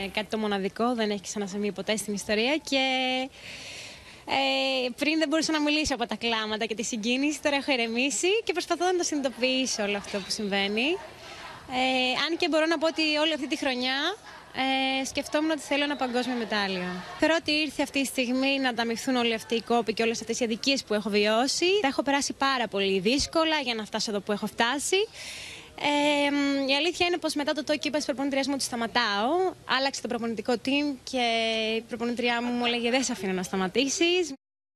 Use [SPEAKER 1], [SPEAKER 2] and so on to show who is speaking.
[SPEAKER 1] κάτι το μοναδικό, δεν έχει ξανασυμβεί ποτέ στην ιστορία και πριν δεν μπορούσα να μιλήσω από τα κλάματα και τη συγκίνηση, τώρα έχω ηρεμήσει και προσπαθώ να το συνειδητοποιήσω όλο αυτό που συμβαίνει. Αν και μπορώ να πω ότι όλη αυτή τη χρονιά σκεφτόμουν ότι θέλω ένα παγκόσμιο μετάλλιο. Θεωρώ ότι ήρθε αυτή η στιγμή να ανταμειφθούν όλοι αυτοί οι κόποι και όλες αυτές οι αδικίες που έχω βιώσει. Τα έχω περάσει πάρα πολύ δύσκολα για να φτάσω εδώ που έχω φτάσει. Η αλήθεια είναι πως μετά το Τόκιο είπα στις προπονητριές μου ότι σταματάω. Άλλαξε το προπονητικό team και η προπονητριά μου έλεγε δεν σε αφήνω να σταματήσεις.